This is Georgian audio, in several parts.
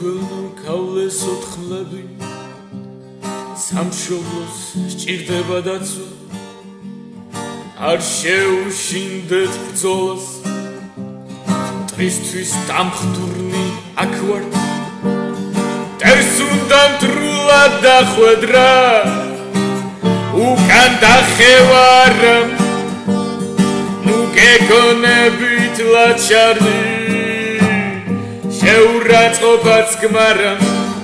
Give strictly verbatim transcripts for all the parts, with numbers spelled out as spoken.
ქართველნო ქავლეს ოთხმლები სამშობლოს სჭირდება დაცვა არ შეუშინდეთ ბრძოლას მტრისთვის დამხდურნი აქ ვართ მტერს უნდა მტრულად დახვედრა უკან დახევარა ნუ გეგონებით ლაჩარნი შეურაცხყოფაც გმარა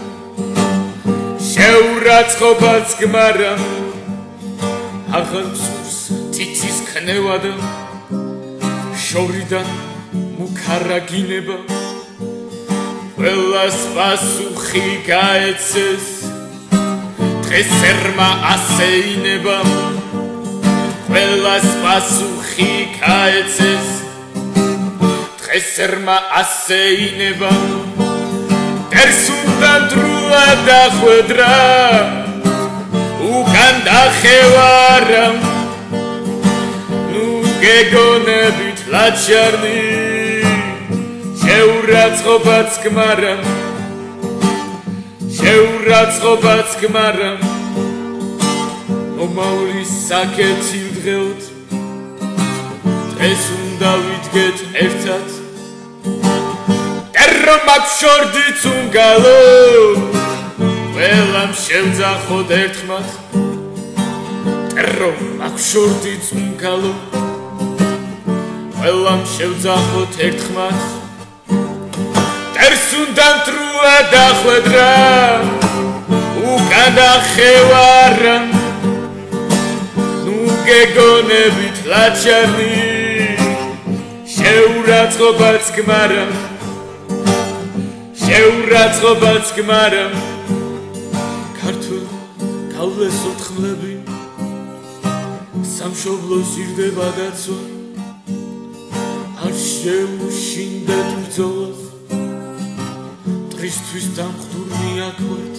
შეურაცხყოფაც გმარა აღარ მსურს ციცის ქნევა და შორიდან მუქარაგინება ყველას პასუხი გაეცეს დღეს ერმა ასე ინება ყველას პასუხი გაეცეს დღეს ერმა ასე ინება მტერს უნდა მტრულად დახვედრა უკან დახევარა ნუ გეგონებით ლაჩარნი შეურაცხყოფაც გმარა შეურაცხყოფაც გმარა მომავლის საკეთი ვდღეოთ დღეს უნდა ვიდგეთ ერთად რომ აქ შორდიც უნგალო ყველამ შევძახოთ ერთხმად რომ აქ შორდიც უნგალო ყველამ შევძახოთ ერთხმად მტერს უნდა მტრულად დახვედრა უკან დახევარა ნუ გეგონებით ლაჩარნი შეურაცხყოფაც გმარა შეურაცხყოფაც გმარა ქართველ ქავლეს ოთხმლები სამშობლოს ირდება დაცვა არ შეუშინდეთ ბრძოლას მტრისთვის დამხდურნი აქ ვართ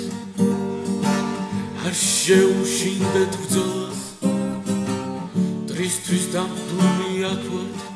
არ შეუშინდეთ ბრძოლას მტრისთვის დამხდურნი აქ ვართ